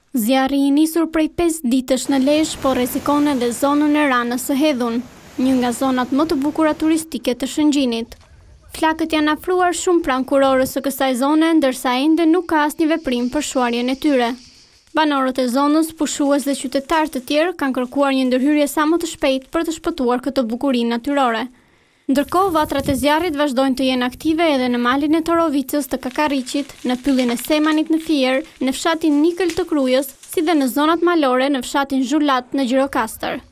Zjarri i nisur prej 5 ditësh në Lezhë, po rrezikon edhe zonën e Ranës së HEDHUN, një nga zonat më të bukura turistike të Shëngjinit. Flakët janë afruar shumë pranë kurorës së kësaj zone, ndërsa ende nuk ka asnjë veprim për shuarjen e tyre. Banorët e zonës, pushues dhe qytetarë të tjerë kanë kërkuar një ndërhyrje sa më të shpejtë për të shpëtuar këtë bukurinë natyrore. Ndërkohë, vatrat e zjarrit vazhdojnë të jenë aktive edhe në malin e Torovicës të Kakariqit, në pyllin e Semanit në Fier, në fshatin Nikël të Krujës, si dhe në zonat malore në fshatin Zhulat në Gjirokastër.